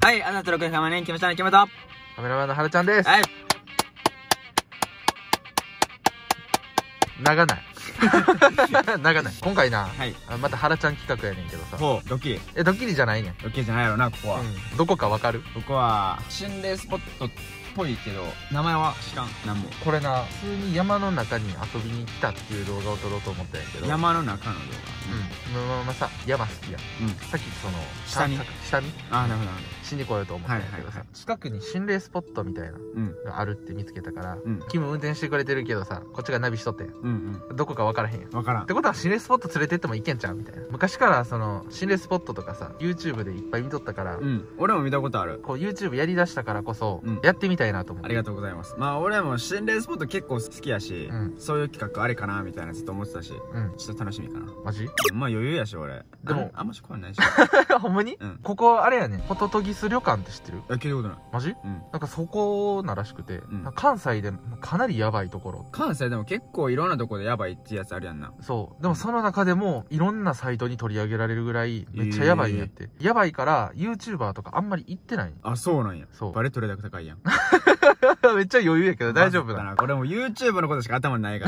はい、あざと6様ね、来ましたね、キムと。 カメラマンのはるちゃんです。 はい。 長ない。長ない。今回な、 はい。 またはらちゃん企画やねんけどさ。 ほう、ドッキリ。 ドッキリじゃないねん。 ドッキリじゃないやろな、ここは。 どこかわかる？ ここは、心霊スポットっぽいけど、名前は知らん、なんも。 これな、普通に山の中に遊びに来たっていう動画を撮ろうと思ったんやけど。 山の中の動まあさ、山好きや。さっきその、 下見下見画。あ、なるほど。 しに来ようと思ったんやけどさ、近くに心霊スポットみたいながあるって見つけたから、キム運転してくれてるけどさ、こっちがナビしとってん。どこか分からへんやん。 分からん。 ってことは心霊スポット連れてってもいけんちゃうみたいな。昔からその心霊スポットとかさ、 YouTube でいっぱい見とったから、 俺も見たことある。 こう YouTube やりだしたからこそ、やってみたいなと思って。 ありがとうございます。まあ俺も心霊スポット結構好きやし、そういう企画あれかなみたいなずっと思ってたし、ちょっと楽しみかな。 マジ？ まあ余裕やし俺。 でもあんまし怖いないし。 ほんまに？ここあれやねん、ホトトギス旅館って知ってる？ 聞いたことない。 マジ？なんかそこならしくて、関西でかなりヤバいところ。 関西でも結構いろんなとこでヤバいってやつあるやんな。 そう。でもその中でもいろんなサイトに取り上げられるぐらいめっちゃヤバいんやって。ヤバいから YouTuber とかあんまり行ってない。 あ、そうなんや。 そう。 バレ取れ高高いやん。 めっちゃ余裕やけど大丈夫だな。 俺も YouTube のことしか頭にないから。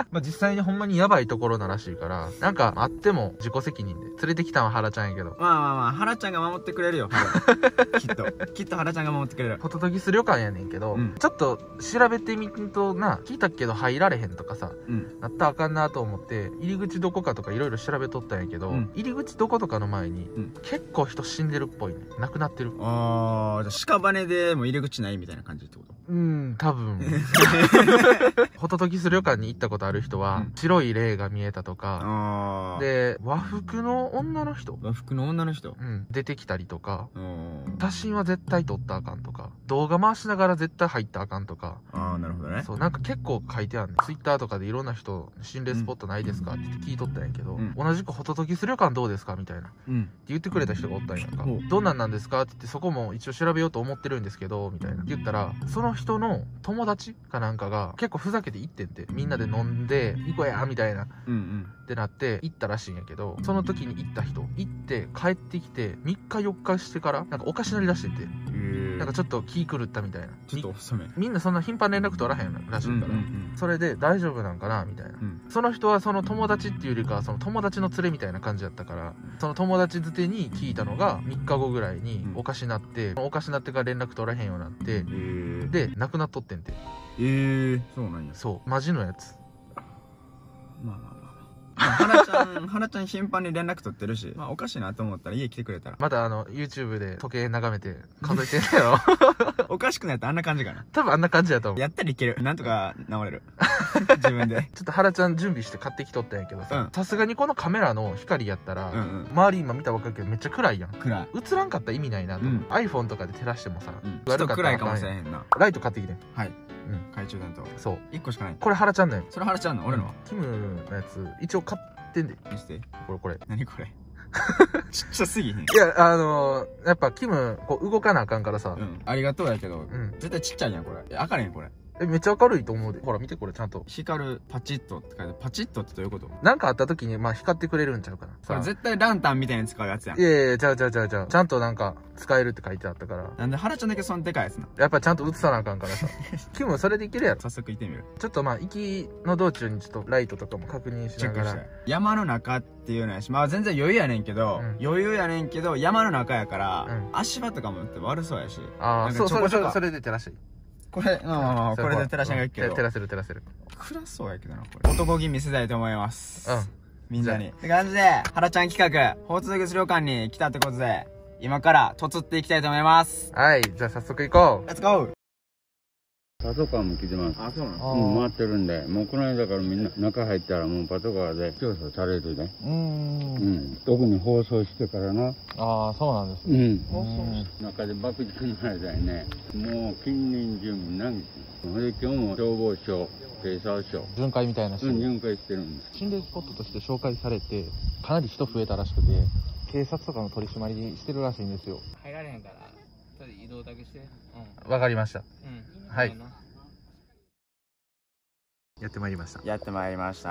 まあ実際にほんまにヤバいところならしいから、なんかあっても自己責任で。連れてきたのははらちゃんやけど。 まあ、はらちゃんが守ってくれるよ。きっとはらちゃんが守ってくれる。 ホトトギス旅館やねんけど、ちょっと調べてみるとな、聞いたけど入られへんとかさ、なったらあかんなと思って、入り口どこかとかいろいろ調べとったんやけど、入り口どことかの前に、結構人死んでるっぽいね。亡くなってる。 ああ、じゃあ屍でも入り口ないみたいな感じってこと？ 多分。ホトトギス旅館に行ったことある人は、白い霊が見えたとか、で、和服の女の人出てきたりとか、写真は絶対撮ったらあかんとか、動画回しながら絶対入ったらあかんとか。 ああ、なるほどね。 そう、なんか結構書いてあるね。Twitter とかでいろんな人、心霊スポットないですかって言って聞いとったんやけど、同じくホトトギス旅館どうですかみたいな。って言ってくれた人がおったんやんか。どんなんですかって言って、そこも一応調べようと思ってるんですけど、みたいな。って言ったら、その人の友達かなんかが結構ふざけて行ってんて、みんなで飲んで、行こうやみたいな。ってなって行ったらしいんやけど、その時に行った人、行って帰ってきて、3日4日してから、なんかおかしなりだしてて、なんかちょっと気狂ったみたいな。 ちょっと遅め。 みんなそんな頻繁に連絡取らへんらしいから、それで大丈夫なんかなみたいな。その人はその友達っていうよりか、その友達の連れみたいな感じだったから、その友達づてに聞いたのが3日後ぐらいにおかしなって、おかしなってから連絡取らへんようになって、で亡くなっとってんて。 そうなんや。 そう、マジのやつ。 まあはらちゃん頻繁に連絡取ってるし、まあおかしいなと思ったら家来てくれたら。 またYouTube で時計眺めて数えてんだよ。 おかしくないとあんな感じかな。 多分あんな感じだと思う。 やったらいける。なんとか治れる。自分で。 ちょっとはらちゃん準備して買ってきとったんやけどさ、さすがにこのカメラの光やったら、周り今見たばっかりけどめっちゃ暗いやん。 暗い。 映らんかったら意味ないなと。iPhone とかで照らしてもさ、 ちょっと暗いかもしれへんな。 ライト買ってきて。 はい。懐中電灯。そう。1個しかない。 これはらちゃんのやつ。 それはらちゃんの？俺のは？ キムのやつ、一応買ってんで。 見せて。 これ。 何これ。ちっちゃすぎへん。いや、やっぱキム、こう動かなあかんからさ。 ありがとうやけど、絶対ちっちゃいやん、これ。明るいんこれ。 めっちゃ明るいと思うで。ほら見てこれちゃんと。 光るパチッとって書いて、パチッとってどういうこと？ なんかあった時に、まあ光ってくれるんちゃうかな。 これ絶対ランタンみたいに使うやつやん。 いやいや、ちゃう。ちゃんとなんか使えるって書いてあったから。 なんではらちゃんだけそんでかいやつな。 やっぱちゃんと映さなあかんからさ。キムそれでいけるやろ。 早速行ってみる。 ちょっとまあ行きの道中にちょっとライトとかも確認しながら。 山の中っていうのやし、まあ全然余裕やねんけど、山の中やから、足場とかも悪そうやし。 ああ、それで照らしい。 これ、これで照らしながいくけど。 照らせる。 暗そうやけどな、これ。男気見せたいと思います。みんなに。って感じで、はらちゃん企画、ホトトギス旅館に来たってことで、今からとつっていきたいと思います。 はい、じゃあ早速行こう。 レッツゴー。 パトカーも来てます。 あ、そうなの？ 回ってるんで、もうこの間からみんな中入ったらもうパトカーで調査されるで。特に放送してからな。 ああ、そうなんですね。 放送中で爆竹の間にね、もう近隣住民何日。それで今日も消防署、警察署。 巡回みたいな人。 巡回してるんです。 心霊スポットとして紹介されて、かなり人増えたらしくて、警察とかの取り締まりしてるらしいんですよ。 入られへんから、ちょっと移動だけして。 わかりました。はい。 やってまいりました。 やってまいりました。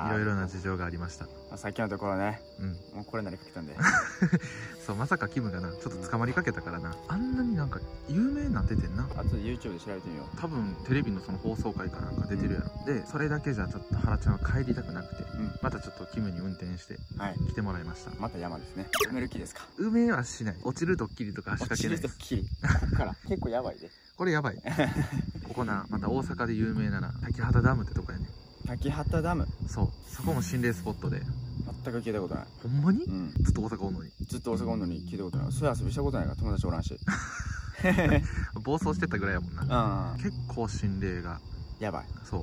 いろいろな事情がありました。 さっきのところね、もうこれなりかけたんでそう、まさかキムがなちょっと捕まりかけたからな。あんなになんか有名になっててんな。 あとで YouTube で調べてみよう。 多分テレビのその放送回かなんか出てるやろ。でそれだけじゃちょっと原ちゃんは帰りたくなくて、またちょっとキムに運転して来てもらいました。 また山ですね。埋める気ですか？ 埋めはしない。落ちるドッキリとか仕掛けないです。 落ちるドッキリこっから結構やばいで。 これやばいここな、また大阪で有名な滝畑ダムってとこやね。 滝畑ダム。 そう、そこも心霊スポットで。 全く聞いたことない。 ほんまに？ずっと大阪おんのに。 ずっと大阪おんのに聞いたことない。そういう遊びしたことないから友達おらんし暴走してたぐらいやもんな。結構心霊がやばい。 そう、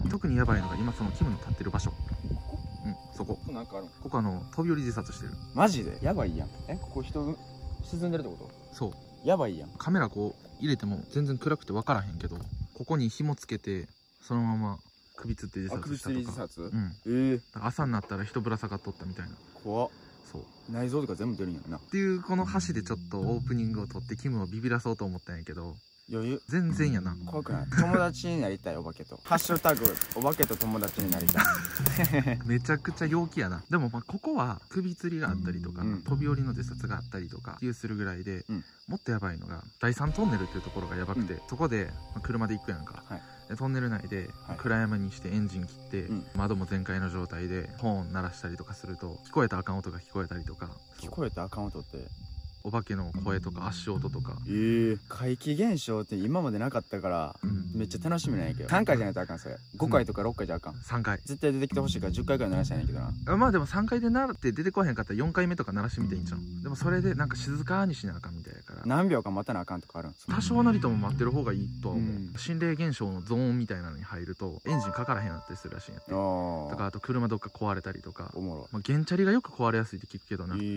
特にやばいのが今そのキムの立ってる場所。そこなんかある。 ここ飛び降り自殺してる。 マジでやばいやん。ここ人沈んでるってこと？ そう、 やばいやん。 カメラこう入れても全然暗くて分からへんけど、ここに紐つけてそのまま首つって自殺したとか。 首つり自殺？ 朝になったら人ぶら下がっとったみたいな。 怖っ。 そう、 内臓とか全部出るんやなっていう。この橋でちょっとオープニングを撮ってキムをビビらそうと思ったんやけど、 余裕。 全然やな。 怖くない？友達になりたいお化けと。ハッシュタグお化けと友達になりたいめちゃくちゃ陽気やな。でもここは首吊りがあったりとか、飛び降りの自殺があったりとかするぐらいで、もっとやばいのが第3トンネルっていうところがやばくて、そこで車で行くやんか。でトンネル内で暗闇にしてエンジン切って、窓も全開の状態でホーン鳴らしたりとかすると、聞こえたらあかん音が聞こえたりとか。 聞こえたらあかん音って？ お化けの声とか足音とか。 怪奇現象って今までなかったから、めっちゃ楽しみなんやけど、3回じゃないとあかん。それ5回とか6回じゃあかん。3回絶対出てきてほしいから10回ぐらい鳴らしたいんやけどな。 まあでも3回で鳴って出てこへんかったら4回目とか鳴らしてみていいんちゃう？でもそれでなんか静かにしなあかんみたいやから。 何秒か待たなあかんとかあるん？ 多少なりとも待ってる方がいいとは思う。心霊現象のゾーンみたいなのに入るとエンジンかからへんなったりするらしいんやって。とかあと車どっか壊れたりとか。おもろ。まあ原チャリがよく壊れやすいって聞くけどな。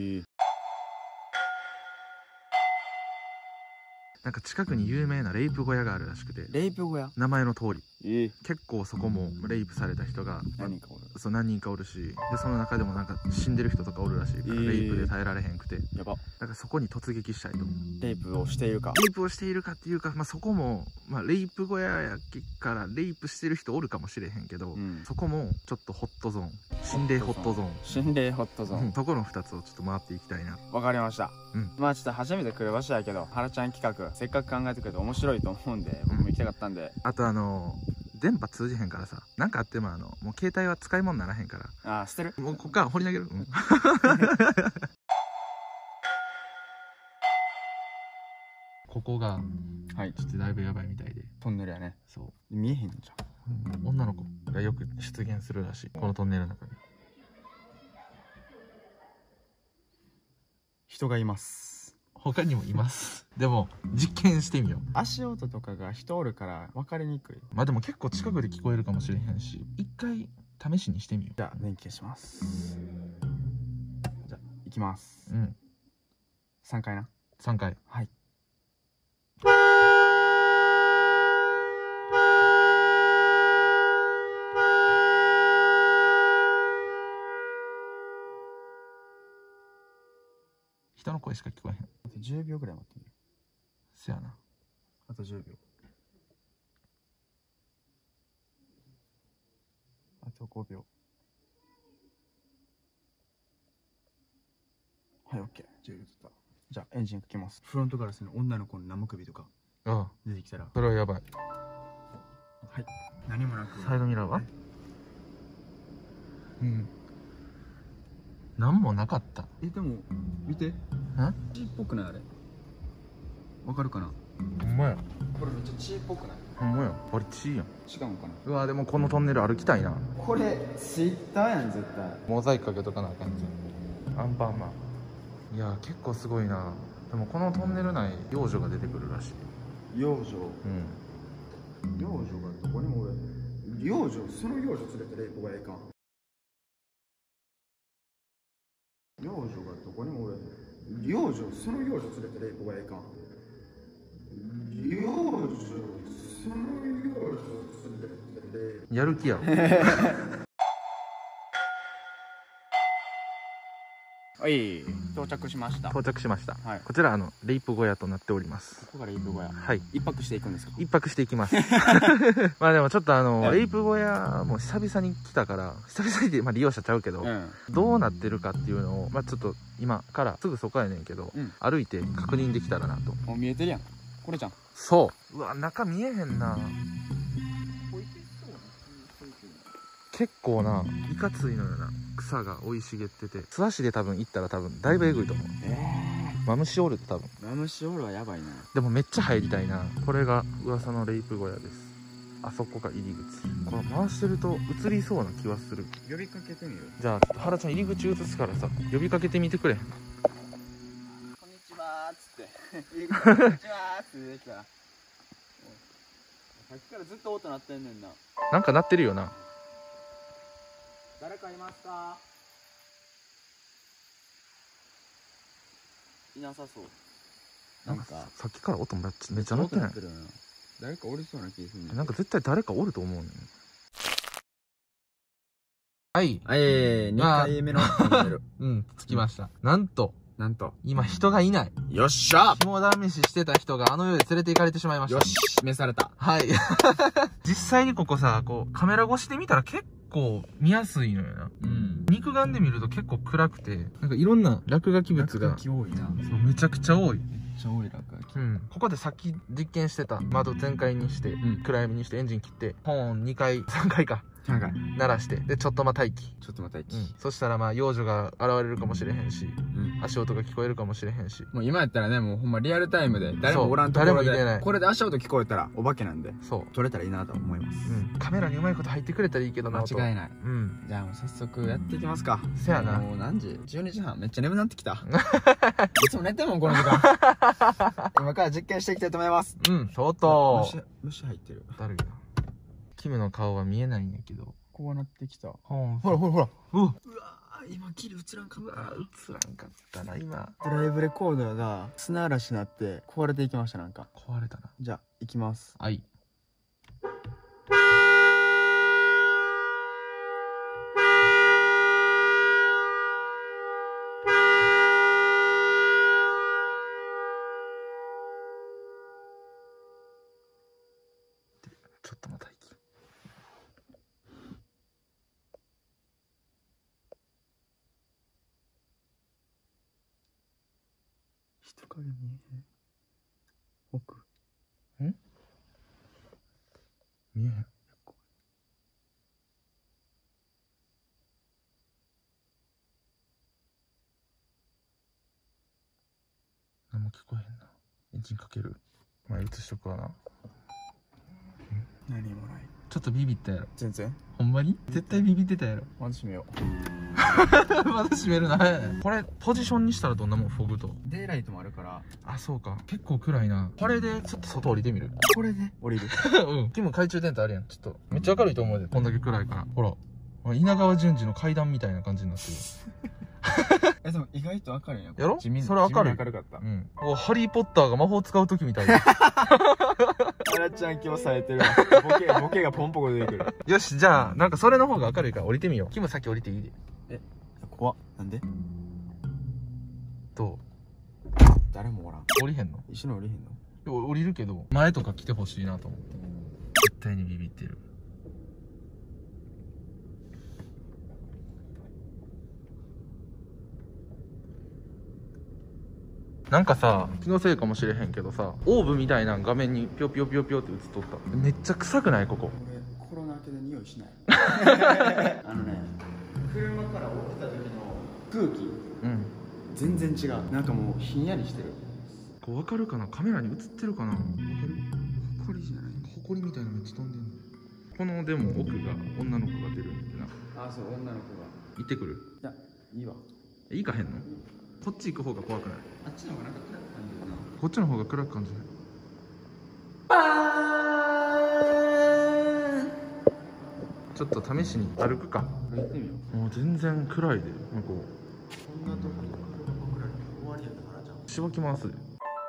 なんか近くに有名なレイプ小屋があるらしくて。 レイプ小屋？ 名前の通り、結構そこもレイプされた人が何人かおるし、でその中でもなんか死んでる人とかおるらしいから、レイプで耐えられへんくて、やば。だからそこに突撃したいと思う。 レイプをしているかっていうか、まあそこもレイプ小屋やからレイプしてる人おるかもしれへんけど、そこもちょっとホットゾーン、心霊ホットゾーン、そこの2つをちょっと回っていきたいな。 わかりました。まあちょっと初めて来る場所やけど、原ちゃん企画せっかく考えてくれて面白いと思うんで、僕も行きたかったんで。 あと電波通じへんからさ、なんかあってももう携帯は使い物にならへんから。 捨てる？ もうこっから掘り投げる。ここがちょっとだいぶやばいみたいで。 トンネルやね。 そう、 見えへんじゃん。女の子がよく出現するらしい、このトンネルの中に。 人がいます。 他にもいます。でも実験してみよう。 足音とかが人おるから分かりにくい。 まあでも結構近くで聞こえるかもしれへんし、一回試しにしてみよう。 じゃあ電気消します。じゃあ行きます。3回な。 3回。 はい。 人の声しか聞こえへん。 あと10秒ぐらい待ってみる。 せやな。 あと10秒。あと5秒。はい、オッケー。10秒経った。じゃあエンジンかけます。フロントガラスの女の子の生首とか出てきたら。 それはやばい。 はい。何もなく。 サイドミラーは？何もなかった。 でも見て。血っぽくないあれ？わかるかな？ ほんまや。 これめっちゃ血っぽくない？ ほんまや。バリ血やん。 違うんかな？ うわ、でもこのトンネル歩きたいな。 これツイッターやん絶対。 モザイクかけとかなあかんじゃん。アンパンマン。いや結構すごいな。でもこのトンネル内幼女が出てくるらしい。 幼女？幼女がどこにもおる。幼女？その幼女連れてレイプがええかん。幼女がどこにもおる。幼女？その幼女連れてレイプがええかん。幼女？その幼女連れてレイプ。 やる気やろ。 はい、到着しました。 到着しました。 はい、 こちらレイプ小屋となっております。 ここがレイプ小屋。 はい。 一泊していくんですか？ 一泊していきます。まあでもちょっとレイプ小屋も久々に来たから、久々にで、まあ利用者ちゃうけど、どうなってるかっていうのを、まあちょっと今からすぐそこやねんけど、歩いて確認できたらなと。 もう見えてるやん。これじゃん。 そう。うわ、中見えへんな。結構ないかついのよな。草が生い茂ってて、素足で多分行ったら多分だいぶえぐいと思う。マムシオールって多分。 マムシオールはやばいな。 でもめっちゃ入りたいな。これが噂のレイプ小屋です。あそこが入り口。これ回してると映りそうな気はする。 呼びかけてみる。 じゃあちょっと原ちゃん入り口映すからさ、呼びかけてみてくれへん？ こんにちはーっつって。こんにちはーっつって来た。さっきからずっと音鳴ってんねんな。 なんか鳴ってるよな。 誰かいますか？いなさそう。 なんかさっきから音めっちゃ鳴ってない？ 誰かおりそうな気がするね。 なんか絶対誰かおると思うねん。はい。 2回目のトンネル。 着きました。なんと、今人がいない。 よっしゃ！ 肝試ししてた人があの世へ連れて行かれてしまいました。 よし、召された。 はい。実際にここさ、こう、カメラ越しで見たら結構見やすいのよな。肉眼で見ると結構暗くて、なんかいろんな落書き物が。 落書き多いな。 そう、めちゃくちゃ多い。 めっちゃ多い落書き。 ここでさっき実験してた窓全開にして、暗闇にしてエンジン切って、ホーン2回、3回か。鳴らして、で、ちょっと待機。そしたらまあ、幼女が現れるかもしれへんし、足音が聞こえるかもしれへんし。 もう今やったらね、もうほんまリアルタイムで、誰もおらんところで、これで足音聞こえたらお化けなんで、そう。撮れたらいいなと思います。 カメラにうまいこと入ってくれたらいいけどな。 間違いない。じゃあもう早速やっていきますか。 せやな。 もう何時 ?12 時半。めっちゃ眠くなってきた。いつも寝てんもん、この時間。今から実験していきたいと思います。 相当。 虫入ってる。 だるいな。キムの顔は見えないんやけど。 こうなってきた。 ほら。うわー今ギリ映らんかった。映らんかったな、今。 ドライブレコーダーが砂嵐になって壊れていきました、なんか。 壊れたな。 じゃあ、行きます。 はい。ちょっと待た人影見えへん。奥。 見えへん。何も聞こえへんな。エンジンかける。前映しとくわな。 何もない。 ちょっとビビったやろ。 全然。 ほんまに絶対ビビってたやろ。 まだ閉めよう。 まだ閉めるな。これポジションにしたらどんなもん？フォグとデイライトもあるから。 あ、そうか。結構暗いな。これでちょっと外降りてみる？ これで降りる。 キム懐中電灯あるやん。ちょっとめっちゃ明るいと思うで、こんだけ暗いから。ほら、稲川淳二の階段みたいな感じになってる。 でも意外と明るいな。 やろ？それ明るい。 明るかった。 ハリーポッターが魔法使う時みたいな。 あらちゃん今日されてるわ。ボケがポンポコ出てくる。 よし、じゃあなんかそれの方が明るいから降りてみよう。キム先降りていいで。 怖っ。なんで？ どう？ 誰もおらん。 降りへんの？ 一緒に降りへんの？ 降りるけど前とか来てほしいなと思って。絶対にビビってる。なんかさ、気のせいかもしれへんけどさ、オーブみたいな画面にピョピョピョピョって映っとった。めっちゃ臭くない？ここ。 俺コロナ明けで匂いしない。車から降りた時の空気、全然違う。なんかもうひんやりしてる。 こう分かるかな？カメラに映ってるかな？分かる？ ほこりじゃない？ ほこりみたいなのめっちゃ飛んでんの。このでも奥が女の子が出るんだな。 あ、そう、女の子が行ってくる？ いや、いいわ。 行かへんの？こっち行く方が怖くない？ あっちの方がなんか暗く感じるな。 こっちの方が暗く感じない？ちょっと試しに歩くか。 歩いてみよう。もう全然暗いで、向こう。こんなとこに車くらい終わりやったからじゃん。 う。しばきますで。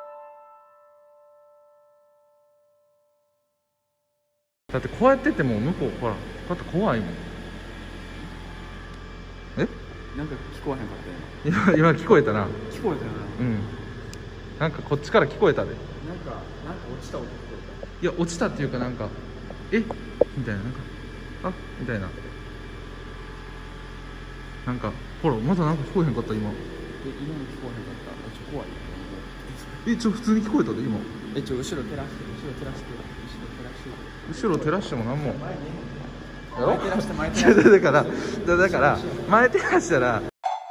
だってこうやってても向こうほら、だって怖いもん。え？ なんか聞こえへんかった今聞こえたな。 聞こえたよな。 うん。なんかこっちから聞こえたで。 なんか落ちた音聞こいや、落ちたっていうかなんか、えみたいな、なんか、あみたいな。なんか、ほら、まだなんか聞こえへんかった、今。 えた。今の聞こえへんかった。怖い。 普通に聞こえたで、今。 後ろ照らして、後ろ照らして。 後ろ照らしてもなんも。 前照らして、前照らして。 だから、前照らしたら、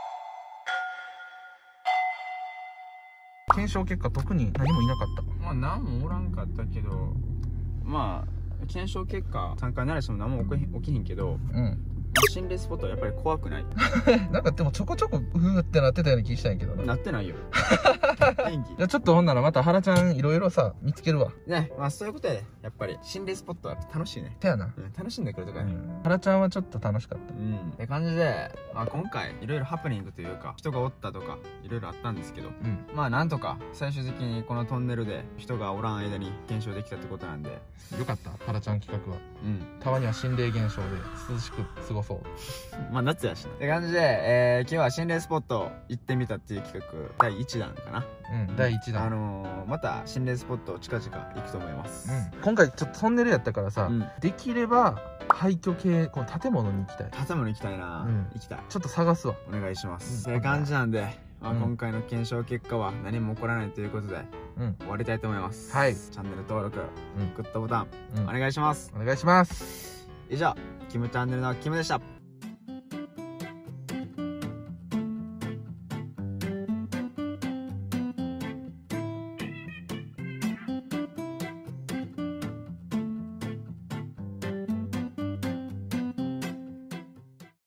検証結果特に何もいなかった。 まあ何もおらんかったけど、まあ検証結果3回慣れしても何も起きひんけど、 うん。 心霊スポットはやっぱり怖くない？ なんかでもちょこちょこふーってなってたような気したんやけどなってないよ。演技。 じゃあちょっとほんならまた原ちゃんいろいろさ見つけるわ。 ね、まあそういうことやで。やっぱり心霊スポットは楽しいね。 てやな。 楽しんでくるとかね。 原ちゃんはちょっと楽しかった。 って感じで、まあ今回いろいろハプニングというか人がおったとかいろいろあったんですけど、まあなんとか最終的にこのトンネルで人がおらん間に検証できたってことなんでよかった。原ちゃん企画はたまには心霊現象で涼しく過ごそう。 まあ夏やしなって感じで、今日は心霊スポット行ってみたっていう企画第1弾かな。 第1弾。 また心霊スポット近々行くと思います。 今回ちょっとトンネルやったからさ、できれば廃墟系この建物に行きたい。 建物行きたいな。行きたい。 ちょっと探すわ。 お願いします。そういう感じなんで、まあ今回の検証結果は何も起こらないということで終わりたいと思います。はい。チャンネル登録、グッドボタンお願いします。 お願いします。 以上キムチャンネルのキムでした。